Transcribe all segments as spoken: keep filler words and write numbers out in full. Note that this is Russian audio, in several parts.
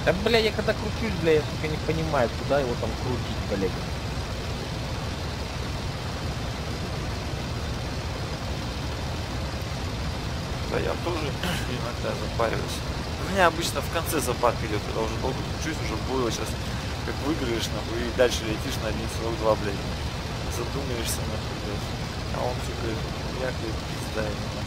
Да, бля, я когда кручусь, бля, я, сука, не понимаю, куда его там крутить, блядь. Да я тоже иногда запариваюсь. У меня обычно в конце запарка идет, когда уже долго кручусь, уже было сейчас как выиграешь, нахуй, и дальше летишь на один сорок два, блядь. Задумаешься, нахуй, блядь. А он, сука, якает, пизда, нахуй.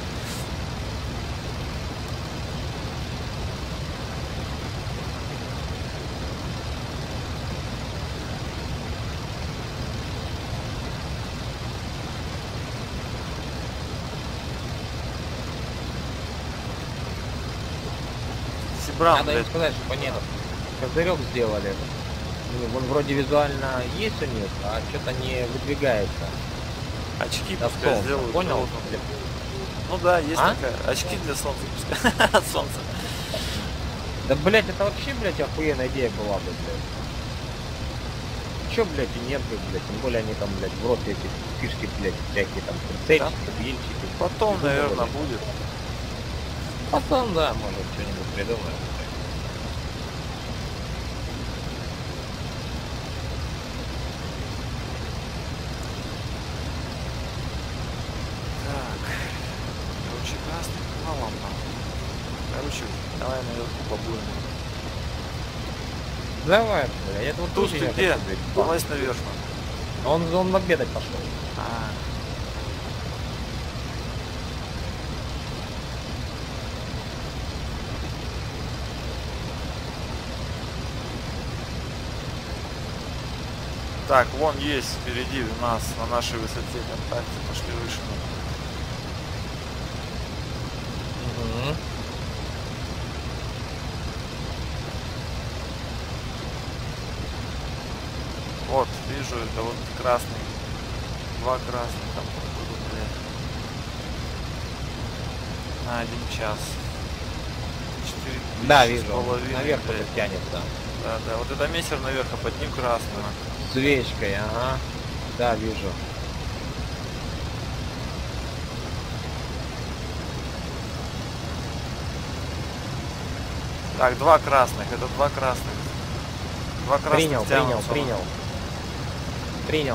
Сибран, Надо им блядь. сказать, чтобы они этот козырек сделали. Ну, он вроде визуально есть у них, а что-то не выдвигается. Очки Да, пускай солнце, сделают. понял? Должен. Ну да, есть А? такая. Очки для солнца пускай. От солнца. Да, блядь, это вообще, блядь, охуенная идея была бы, блядь. Чё, блядь, и нет бы, блядь, тем более они там, блядь, в рот эти фишки, блядь, всякие там прицельчики, вильчики. Потом, наверное, будет. Потом, да, может, что-нибудь придумаем. Так. Короче, красный. Ну ладно. Короче, давай наверху побудем. Давай, бля, я тут Туз, ты где? Залазь наверх. Он, он обедать пошел. А. Так, вон есть впереди у нас на нашей высоте контакте. Пошли выше. Угу. Вот, вижу, это вот красный. Два красных там будут, блядь. На один час. Четыре тысячи Да, с вижу, половиной, наверх блядь. это тянется. Да, да, вот это мессер наверх, а под ним красный. Свечкой, ага. Да, вижу. Так, два красных, это два красных. Два красных Принял, принял, тянутся. принял. Принял.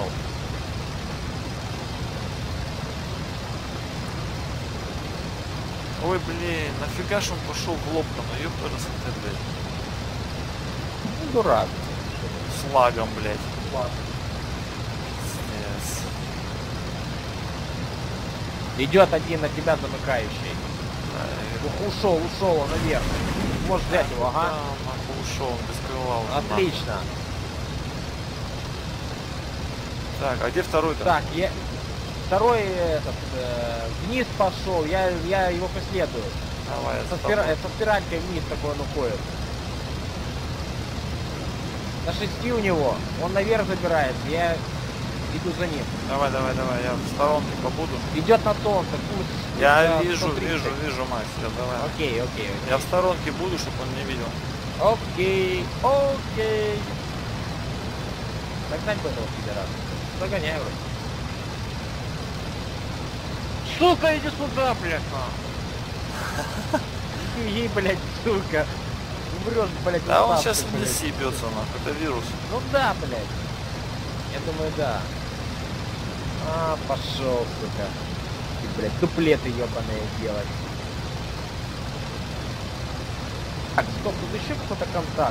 Ой, блин, нафига ж он пошел в лоб там, ну ёпта, блядь. Ну, дурак. С лагом, блядь. Ладно. Пиздец. Идет один на тебя замыкающий. Да, Ух, ушел, ушел, он наверх. Можешь взять его, ага. да, нахуй ушел, он без крыла уже. Отлично. Нахуй. Так, а где второй-то? Так, я... Второй этот, э, вниз пошел, я, я его преследую. Давай, я Со, за спира... тобой. со спиралькой вниз такой он уходит. На шести у него. Он наверх забирается, я иду за ним. Давай, давай, давай, я в сторонке побуду. Идет на солнце, пусть. Я за вижу, сто тридцать. вижу, вижу, Макс, я давай. Окей, окей, окей. Я в сторонке буду, чтобы он не видел. Окей, окей. Догнать бы этого пидораса. Догоняю вроде. Сука, иди сюда, блядь, на. Ей, блядь, сука. Умрешь, блядь, Да он устав, сейчас блядь. не съебется, нахуй, это вирус. Ну да, блядь. Я думаю, да. А, пошел, сука. И, блядь, дуплеты ебаные делать. Так, стоп, тут еще кто-то контакт.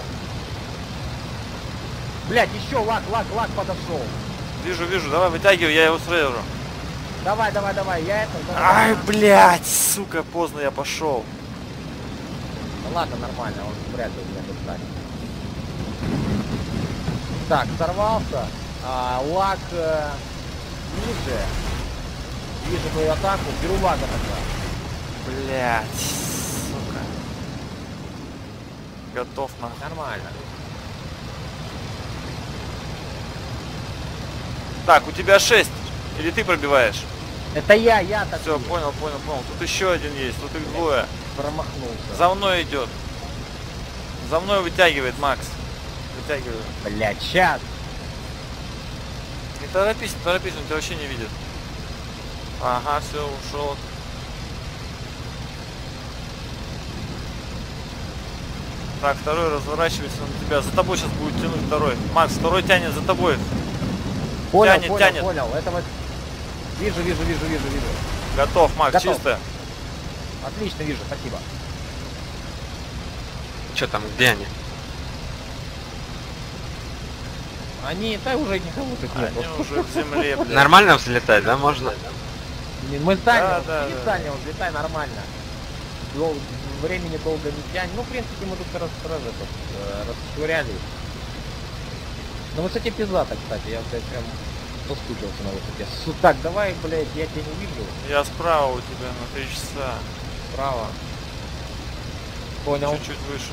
Блядь, еще лак, лак, лак подошел. Вижу, вижу, давай вытягивай, я его срежу. Давай, давай, давай, я это... Давай, Ай, давай. блядь, сука, поздно я пошел. Ну ладно, нормально, он вряд ли меня достанет. Так, сорвался. А, лак э, ниже. Вижу твою атаку, беру лага тогда. Блядь, сука. Готов нахуй. Нормально. Так, у тебя шесть. Или ты пробиваешь? Это я, я так. Все, понял, понял, понял. Тут еще один есть, тут их двое. Промахнулся. За мной идет. За мной вытягивает Макс. Вытягивает. Блядь, сейчас. Не торопись, не торопись, он тебя вообще не видит. Ага, все, ушел. Так, второй разворачивается на тебя. За тобой сейчас будет тянуть второй. Макс, второй тянет за тобой. Понял, Тянет, понял, тянет. понял. Это вот... Вижу, вижу, вижу, вижу, вижу. Готов, Макс, Готов. чисто. Отлично вижу, спасибо. Че там, где они? Они, да уже никого тут нет. Они уже в земле, блядь. Нормально взлетать, да, можно? Мы с Дальнего, Да, да, не да. с Дальнего, взлетай нормально. Дол- Времени долго не тянь. Ну, в принципе, мы тут раз, раз, этот, э, расшвырялись. На высоте пизата, кстати, я, блядь, прям соскучился на высоте. Су, так, давай, блядь, я тебя не вижу. Я справа у тебя на три часа. Справа. Понял. Чуть-чуть выше.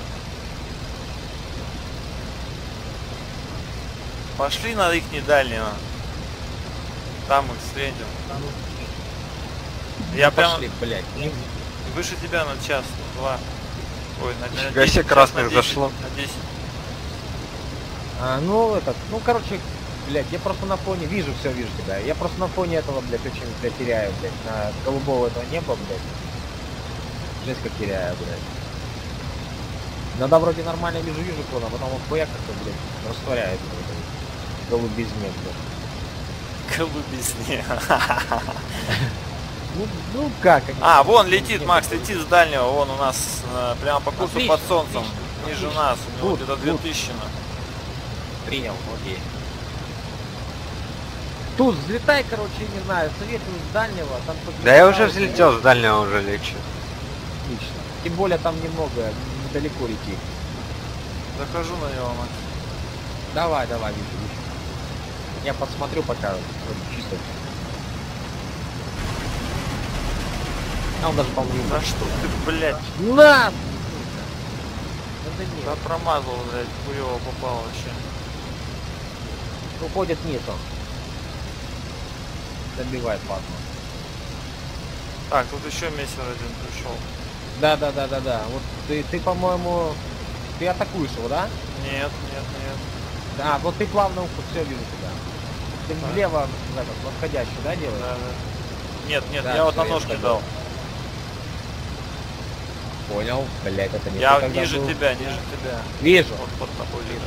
Пошли на их недальнего. Там их встретим. Я Ну, прям пошли, блядь. Не- выше тебя на час, два. Ой, на, на Нифига себе, десять, красных час на десять, зашло. На десять. А, ну, этот, ну, короче, блядь, я просто на фоне, вижу, все вижу тебя. Я просто на фоне этого, блядь, очень, блядь, теряю, блядь, на голубого этого неба, блядь. Жесть как теряю, блядь. Иногда вроде нормально вижу, вижу клон, а потом он хуяк как-то, блядь, растворяется в этой голубизне, блядь. Голубизне. Ну, ну как они? А, вон Ну, летит, нет, Макс, это- летит с дальнего, вон у нас э, прямо по курсу Отлично, под солнцем, отлично, ниже отлично. нас, у него Гуд, где-то гуд. две тысячи. Принял, окей. Тут взлетай, короче, не знаю, советую с дальнего, там хоть Да я уже взлетают, взлетел, с дальнего уже лечу. Отлично. Тем более там немного, недалеко летит. Захожу на него, Макс. Давай, давай, вижу, вижу. Я посмотрю пока, вроде чисто. А он даже, по-моему, не Да что ты, блядь, На! сука! Это да нет. промазал, блядь, хуёво попал вообще. Уходит вниз он. Добивает пазму. Так, тут еще мессер один пришел. Да, да, да, да, да. Вот ты, ты, по-моему, ты атакуешь его, да? Нет, нет, нет. Да, вот ты плавно уход, все вижу тебя. Ты Так. влево, в этот, восходящий, да, делаешь? Да, да. Нет, нет, Да, я вот всё, на я ножки понял. дал. Понял, блять, это не Я ты тогда ниже был. тебя, ниже тебя. Вижу. Вот под тобой тебя.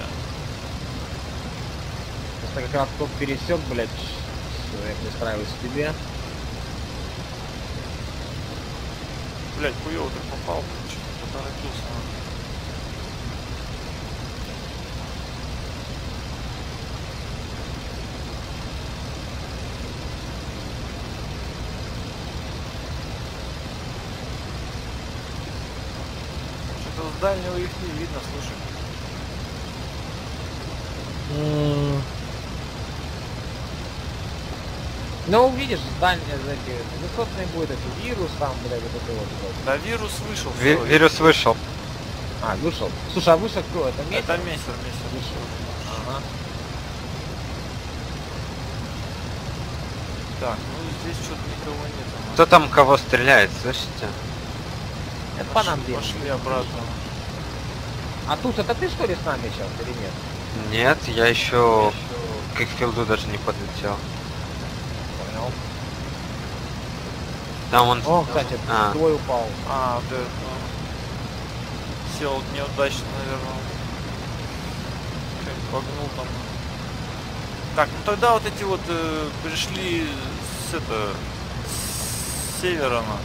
Просто как раз тот пересек, блять. Все, я пристраиваюсь к тебе. Блядь, хуёво так попал, что-то поторопился. Что-то с дальнего их не видно, слушай. М. Ну, видишь, дальние эти высотные будет, это вирус там, блядь, вот это вот. вот. Да вирус вышел. Ви- всё, вирус вышел. А, вышел. Слушай, а вышел кто? Это месяц? Это мессер, мессер. Вышел. Ага. Так, ну здесь что-то никого нет. у нас. Кто там кого стреляет, слышите? Это по нам Пошли, бежит. пошли обратно. А тут это ты что ли с нами сейчас или нет? Нет, я еще к их филду даже не подлетел. Понял. Там он... О, кстати, А. твой упал. А, да, это... Сел неудачно, наверное. Что-нибудь погнул там. Так, ну тогда вот эти вот э, пришли с это с севера на.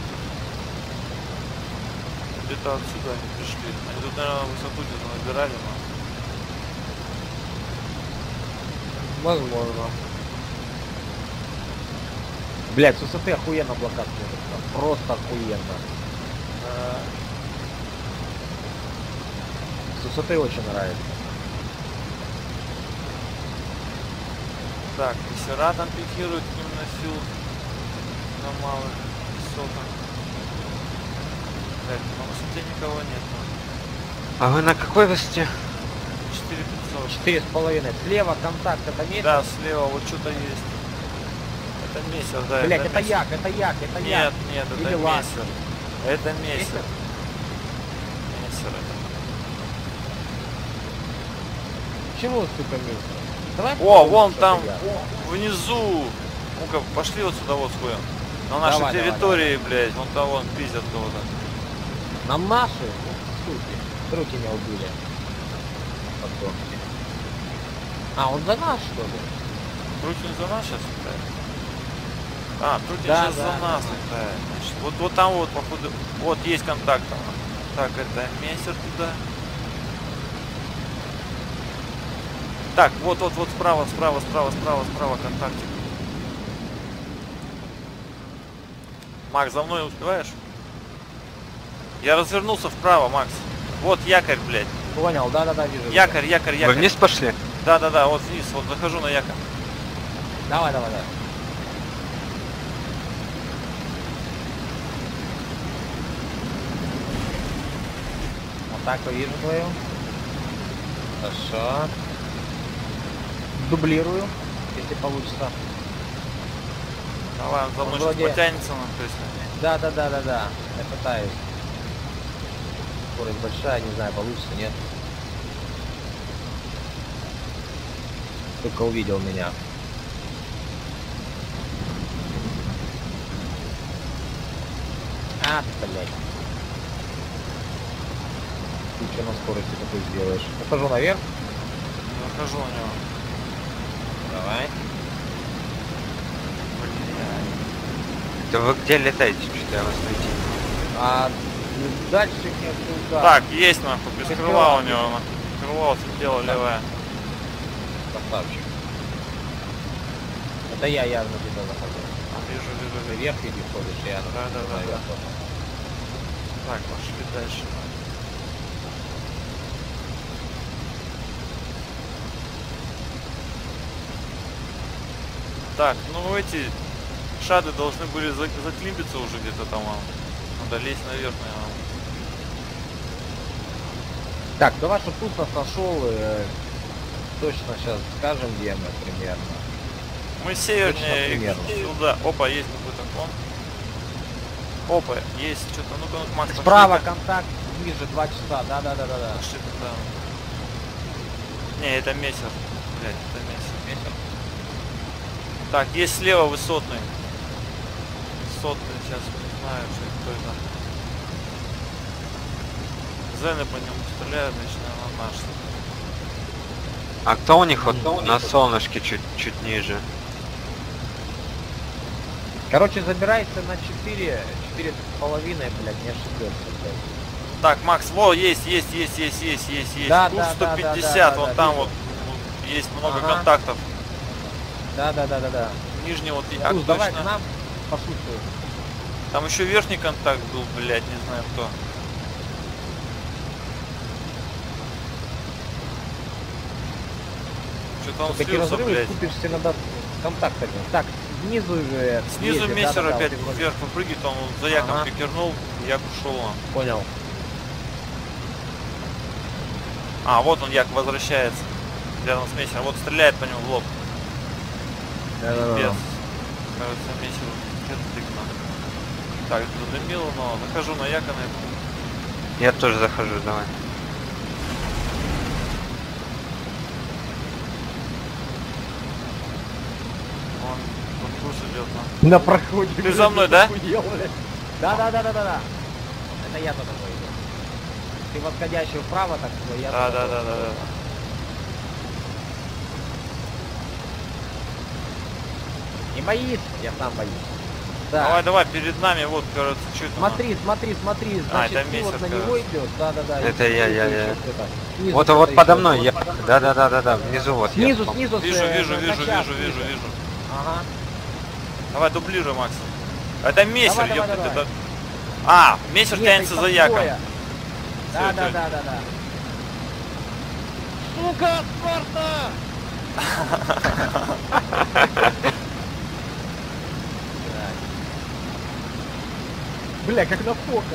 Где-то отсюда они пришли. Они тут, наверное, высоту где-то набирали, но. Возможно. Блять, с высоты охуенно блокад смотрится. Просто охуенно. э, С высоты очень нравится. Так, мессера там пикируют к ним на фил. На малых высотах. Так, на высоте никого нет. А вы на какой высоте? четыре пятьсот. Четыре с половиной. Слева контакт, это месяц. Да, слева вот что-то есть. Это мессер, да. Блять, это мессер. як, это як, это Нет, як. нет, это Или лак. мессер. Это мессер. Мессер? Мессер это. Почему, сука, месяц? Давай О, попробуем, вон что там, это як. внизу. Ну-ка, пошли вот сюда вот сходим. На нашей Давай, давай, территории, блядь, вон там вон пиздят кого-то. На наши? Ну, суки. Руки меня убили. Подсохни. А, он за нас, что ли? Трутень за нас сейчас летает? А, Трутень Да, сейчас да, за да. нас летает. Значит, вот, вот там вот, походу, вот есть контакт там. Так, это мессер туда. Так, вот, вот, вот справа, справа, справа, справа, справа контактик. Макс, за мной успеваешь? Я развернулся вправо, Макс. Вот якорь, блядь. Понял, да-да-да, вижу. Якорь, якорь, Вы якорь. вниз пошли? Да-да-да, вот вниз, вот захожу на якорь. Давай, давай, давай. Вот так вижу твою. Хорошо. Дублирую, если получится. Давай, он за мной Он сейчас вроде- потянется нам, то есть. Да, да, да, да, да. Я пытаюсь. Скорость большая, не знаю, получится, нет. Только увидел меня. А, блядь. Ты что на скорости такой сделаешь? Ухожу наверх. Захожу на него. Давай. Да вы где летаете? Что-то я вас найти. А ну, дальше нет туда. Так, есть нахуй, без Без крыла крыла. у него. нахуй. Крыло слетело левое. Красавчик. Это я явно где-то захожу. Вижу, вижу, Ты вижу. вверх иди ходишь, я Да, да, да, наверх. Так, пошли дальше. Так, ну эти шады должны были за- заклимбиться уже где-то там. а. Надо лезть наверх, наверное. Так, давай, чтобы тут нас нашел, э, точно сейчас скажем, где мы примерно. Мы севернее примерно. сюда. Опа, есть какой-то клон. Опа, есть что-то. Ну-ка, ну, Макс, пошли Справа ка. контакт, ниже два часа, да-да-да-да-да. Пошли туда. Не, это мессер. Блять, это мессер. Так, есть слева высотный. Высотный, сейчас не знаю, что это точно. Зены по нему стреляют, значит, наверное, наш. А кто у них вот Кто у них на вот? солнышке чуть, чуть ниже? Короче, забирайся на четыре, четыре с половиной, блядь, не ошибешься, блядь. Так, Макс, во, есть, есть, есть, есть, есть, есть, есть. Да, Курс да, да, сто пятьдесят, да, да, вон да, там вижу. вот, вот есть много Ага. контактов. Да-да-да-да-да. Нижний вот як Туз, давай к точно. нам пошутку. Там еще верхний контакт был, блядь, не знаю кто. Что-то он Такие слился, разрывы, блядь. купишься надо контактами. Так, снизу же... Снизу ездит, мессер да-да-да, опять вот ты вроде- вверх выпрыгивает, он за яком Ага. прикернул, як ушел он. Понял. А, вот он як возвращается. Рядом с мессером. Вот стреляет по нему в лоб. Да-да-да. Без. Кажется, мессер где-то тыкнул. Так, задымило, но захожу на яко на это. Я тоже захожу, давай. Он тут курс идет на. На проходе. Ты за мной, да? Да-да-да-да-да. Это я-то такой иду. Ты восходящий вправо, так что я... Да, да, да, да, да. Не боись, я сам боюсь. Да. Давай, давай, перед нами, вот, кажется, что это. Смотри, смотри, смотри, А, значит, это ты вот месяц, на кажется. него идешь, да-да-да. Это и я, снизу я, еще я. кто-то. Снизу Вот, кто-то вот еще. подо мной, я... Да-да-да-да-да, внизу вот я. Снизу, снизу. с, Вижу, э, вижу, на вижу, час вижу, вижу, ниже. вижу. Ага. Давай, дублируй, Макс. Это мессер, Давай, давай, ёпта, давай. это... А, мессер Нет, тянется их за там яком. двое. Всё, Да, это- да, да, да, да. Сука, Спарта! Бля, как на фото,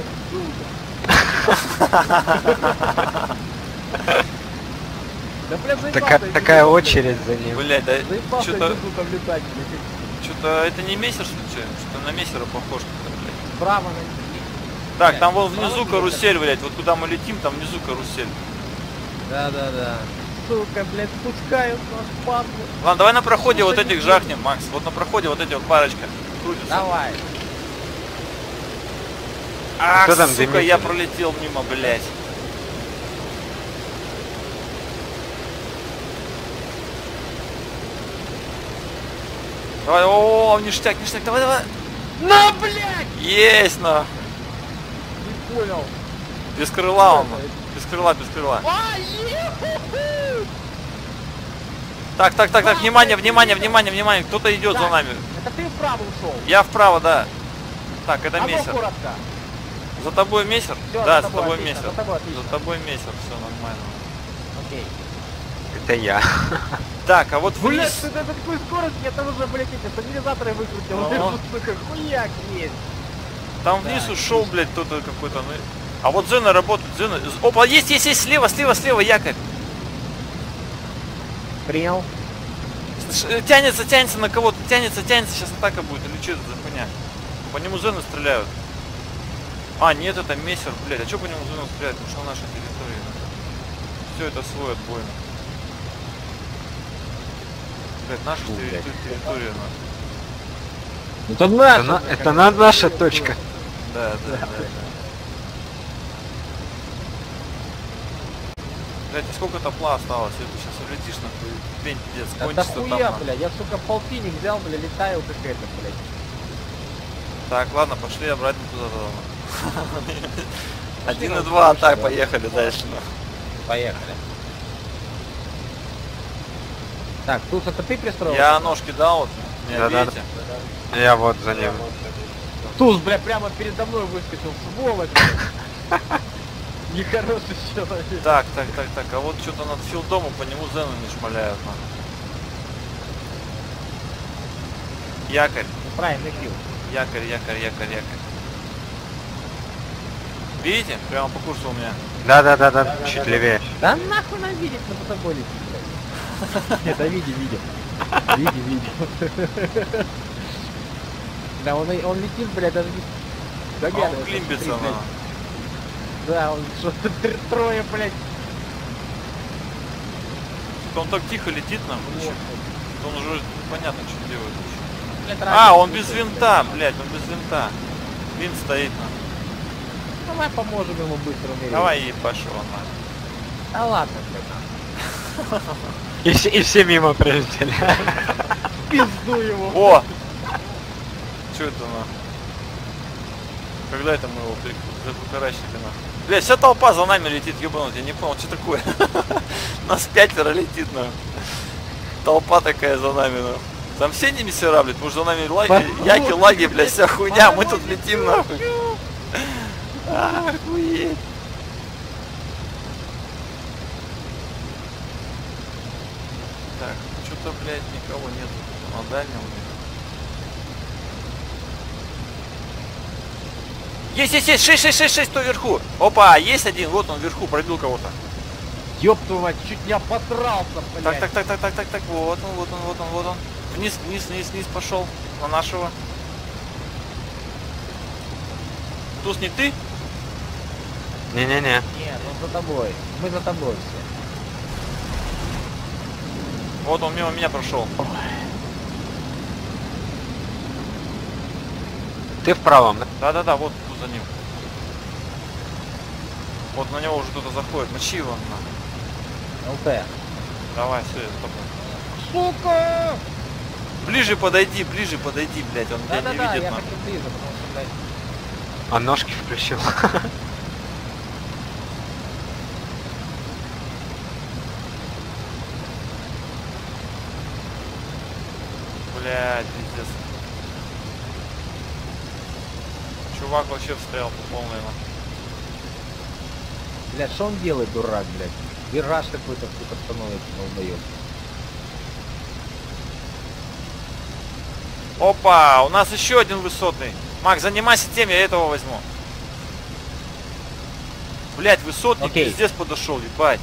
Да, бля, заебался Така- этим такая звуком, очередь за ним. Блядь, да Заебался что-то, этим звуком летать, блядь. что-то, это не мессер, что ли? Что-то на мессера похож. как-то, блядь. Справа на... Так, Блядь, там вон справа внизу не карусель, блядь. Вот куда мы летим, там внизу карусель. Да, да, да. Сука, блядь, спускают нас, падлы. Ладно, давай на проходе Слушай, вот этих не жахнем, Макс. Вот на проходе вот эти вот парочка крутятся. Давай. Ах, Кто там сука, дымится? я пролетел мимо, блядь. Давай, о, ништяк, ништяк, давай, давай. На, блядь! Есть, на. Не понял. Без крыла он. Без крыла, без крыла. А, е-ху-ху! Так, так, так, так, внимание, внимание, внимание, внимание. Кто-то идет Так, за нами. Это ты вправо ушел. Я вправо, да. Так, это А ну, мессер. коротко. За тобой мессер? Всё, Да, за за тобой тобой отлично, мессер. за тобой отлично. За тобой мессер, все нормально. Окей. Это я. Так, а вот Блядь, вниз. ты на такой скорости, это уже, блядь, эти стабилизаторы выкрутил. Ага. Ты же, сука, хуяк есть. Там Да, вниз ушел, блядь, кто-то какой-то. Ну... А вот Зена работает, Зена. Опа, есть, есть, есть, слева, слева, слева, якорь. Принял. Ш- Тянется, тянется на кого-то, тянется, тянется, сейчас атака будет, или что это за хуйня? По нему Зены стреляют. А, нет, это мессер, блядь, а что по нему Зены стреляют? Потому что на нашей территории. Все это свой отбойно. Блядь, наша Фу, терри- блядь. территория, на. Ну это Это, наша. на- это на- наша точка. Да, да, да, да. Блядь, и сколько топла осталось? Если ты сейчас улетишь, нахуй, пень пиздец, Это кончится там. хуя, нахуй. бля, я, сука, полтинник взял, бля, летаю как это, блядь. Так, ладно, пошли обратно туда. Один и на два, дальше, так, да. поехали дальше. нахуй. Поехали. Так, тут это ты пристроил? Я ножки дал, вот, не Да-да-да. видите? Я вот за ним. Туз, бля, прямо передо мной выскочил, сволочь. блядь. Нехороший человек. Так, так, так, так, а вот что-то над филдом, по нему зены не шмаляют. нахуй. Якорь, Правильный фил. якорь, якорь, якорь, якорь. Видите? Прямо по курсу у меня. Да-да-да-да, чуть левее. Да нахуй нам видеть на мотоболе, блядь. Нет, да види, види. Види, види. Да, он, и- он летит, блядь, даже не А догадывается. он климбится, Смотри, блядь. на. Да, он что-то тр- трое, блядь. Он так тихо летит нам. Вот. Он уже непонятно, что делает. Блядь, А, радио он без слушает, винта, блядь, он без винта. Винт стоит на. блядь. Давай поможем ему быстро умереть. Давай и пошел на. Да ладно, блядь. И все, и все мимо прилетели. Пизду его. О! Что это на? Когда это мы его закукарачили на? Бля, вся толпа за нами летит, ебанут, я не понял, что такое. Нас пятеро летит, на. Толпа такая за нами, на. Там все не мессера, блядь, потому что за нами лаги, яки, лаги, блядь, вся хуйня, мы тут летим, нахуй. Охуеть. Так, что-то, блядь, никого нет на дальнем. Есть, есть, есть, шесть, шесть, шесть, шесть, кто вверху. Опа, есть один, вот он вверху, пробил кого-то. Ёб твою мать, чуть не ободрался, блядь. Так, так, так, так, так, так, так, вот он, вот он, вот он, вот он. Вниз, вниз, вниз, вниз пошел на нашего. Туз не ты? Не-не-не. Нет, он за тобой. Мы за тобой все. Вот он мимо меня прошел. Ты в правом, да? Да-да-да, вот тут за ним. Вот на него уже кто-то заходит. Мочи его на. ЛТ. Давай, все, я с тобой. Сука! Ближе подойди, ближе подойди, блядь, он тебя не Да-да-да, видит. я нахуй. хочу ближе, потому что, блядь, Он ножки включил. Блядь, пиздец. Чувак вообще встрял по полной. нахуй. блядь, что он делает, дурак, блядь? Вираж какой-то, сука, становится, долбоёб. Опа, у нас еще один высотный. Мак, занимайся тем, я этого возьму. Блять, высотник Окей. пиздец подошел, ебать.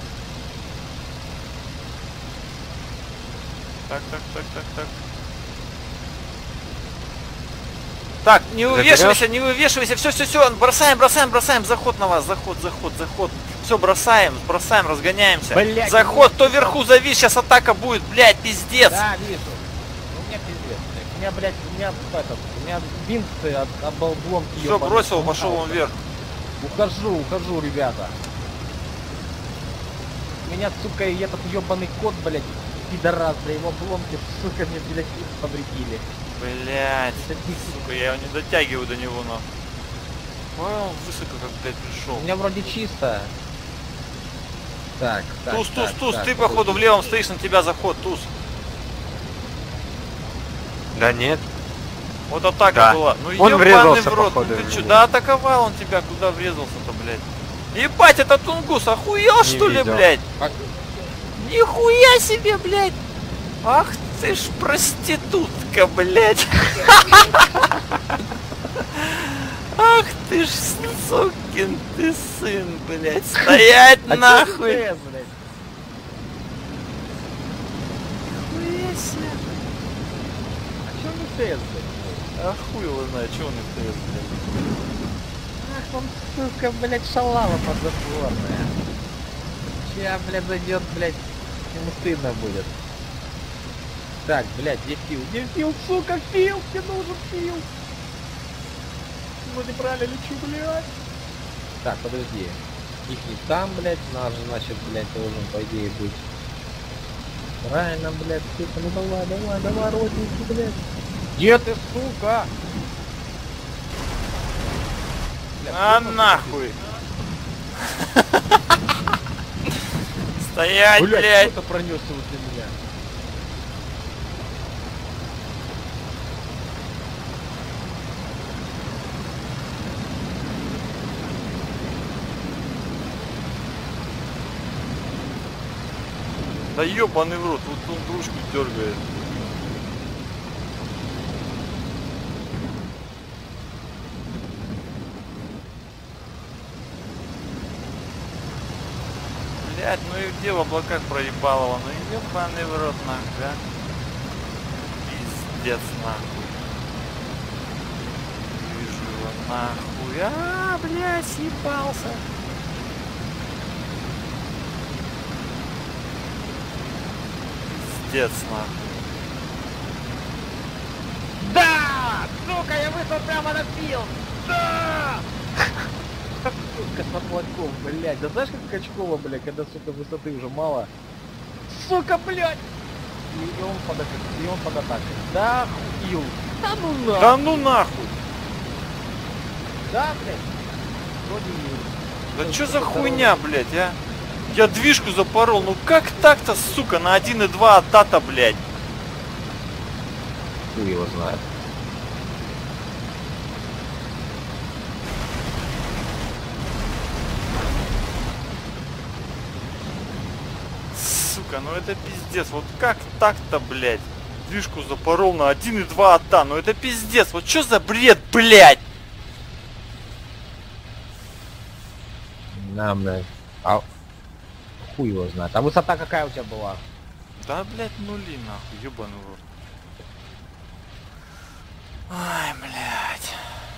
Так, так, так, так, так. Так, не вывешивайся, не вывешивайся, все, все, все, бросаем, бросаем, бросаем, заход на вас, заход, заход, заход. Все, бросаем, бросаем, разгоняемся. Блядь, заход, ну, кто вверху завис, сейчас атака будет, блядь, пиздец. Да, вижу. У меня пиздец, блядь. У меня, блядь, у меня этот, у меня винт от, от обломки. Все, ёбаный. бросил, пошел он вверх. Ухожу, ухожу, ребята. У меня, сука, и этот ебаный кот, блядь, пидорас, да его обломки, сука, мне, блядь, повредили. Блять, Это пиздец. сука, я его не дотягиваю до него, нахуй. Ой, он высоко как, блядь, пришел. У меня вроде чисто. Так, так, Туз, так, туз, туз, так, ты подожди. походу в левом стоишь, на тебя заход, туз. Да нет. Вот атака Да. была. Ну Он ебаный врезался, в рот, походу, ну ты в чё, него. да атаковал он тебя, куда врезался-то, блядь. Ебать, это Тунгус, охуел что ли, видел. блядь? А- Нихуя себе, блядь. Ах ты ж проститутка, блядь. Ах ты ж сукин ты сын, блядь. Стоять А чё нахуй. ты, блядь? Нихуя себе. А чё не ТС, блядь? А хуй его знает, чё он их ТС, блядь. Ах, он, сука, блядь, шалава подзаборная. Ща, блядь, зайдет, блядь, ему стыдно будет. Так, блядь, где Фил? Где Фил, сука, Фил? Мне нужен Фил! Ну, неправильно лечу, блядь. Так, подожди. Их не там, блядь, наш, значит, блядь, должен, по идее, быть. Правильно, блядь, сука, ну давай, давай, давай, родненький, блядь. Где ты, сука? Бля, А кто нахуй. Стоять, Блядь, блядь. кто-то пронесся возле меня. Да ёбаный в рот, вот он дружку дергает. Блять, ну и где в облаках проебалово, ну ёбаный в рот нахуй, а? Пиздец нахуй. Вижу его нахуй. А, блядь, съебался. Пиздец нахуй. Да! Сука, я вышел прямо на Фил! Да! Сука, с поплавком, блядь. Да знаешь, как Качкова, блядь, когда, сука, высоты уже мало? Сука, блядь! И, и он под, и он под атакой. Да, Фил! Да ну нахуй! Да ну нахуй. Да, блядь! Вроде Фил. Да чё за хуйня, блядь, а? Я движку запорол, ну как так-то, сука, на один и два атата, блядь. Хуй его знает. Сука, ну это пиздец, вот как так-то, блядь? Движку запорол на один и два ата, ну это пиздец, вот чё за бред, блядь? Да, блядь. А хуй его знает. А высота какая у тебя была? Да, блядь, нули, нахуй, ёбаный в рот. Ай, блядь.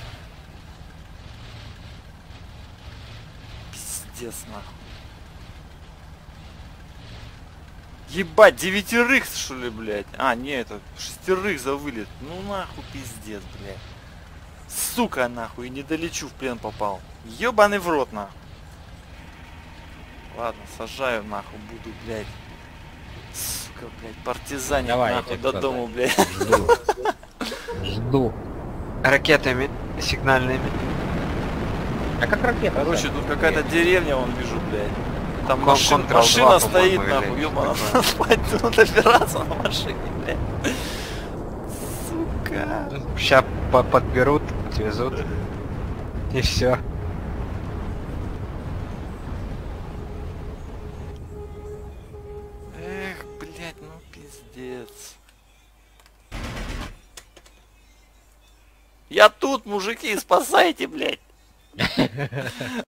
Пиздец, нахуй. Ебать, девятерых, что ли, блядь? А, не, это шестерых за вылет. Ну нахуй, пиздец, блядь. Сука, нахуй, и не долечу, в плен попал. Ёбаный в рот, нахуй. Ладно, сажаю, нахуй, буду, блядь. Сука, блядь, партизанить, Давай, я нахуй, тебе до показать. дома, блядь. Жду. Жду. Ракетами сигнальными. А как ракета? Короче, тут какая-то деревня, вон вижу, блядь. Там Кон- машин, Control машина два, стоит, по-моему, нахуй, или ёбана. что-то Спать тут опираться на машине, блядь. Сука. Сейчас подберут, отвезут. И все. Эх, блядь, ну пиздец. Я тут, мужики, спасайте, блядь.